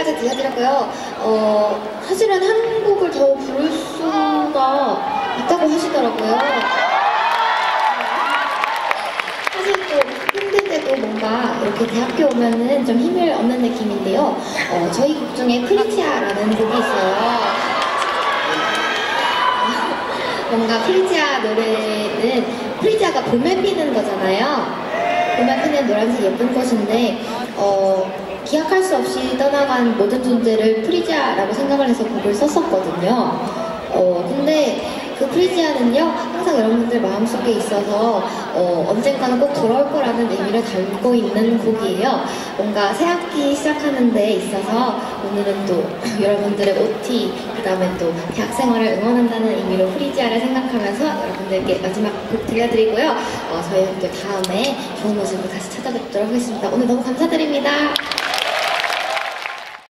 프리지아까지 들려드렸고요. 사실은 한 곡을 더 부를 수가 있다고 하시더라고요. 사실 또 힘들 때도 뭔가 이렇게 대학교 오면은 좀 힘을 얻는 느낌인데요. 저희 곡 중에 프리지아라는 곡이 있어요. 뭔가 프리지아 노래는 프리지아가 봄에 피는 거잖아요. 봄에 피는 노란색 예쁜 꽃인데 기약할 수 없이 떠나간 모든 존재를 프리지아라고 생각을 해서 곡을 썼었거든요. 근데 그 프리지아는요 항상 여러분들 마음속에 있어서 언젠가는 꼭 돌아올 거라는 의미를 담고 있는 곡이에요. 뭔가 새학기 시작하는 데 있어서 오늘은 또 여러분들의 OT 그 다음에 또 대학생활을 응원한다는 의미로 프리지아를 생각하면서 여러분들께 마지막 곡 들려드리고요. 저희 또 다음에 좋은 모습으로 다시 찾아뵙도록 하겠습니다. 오늘 너무 감사드립니다.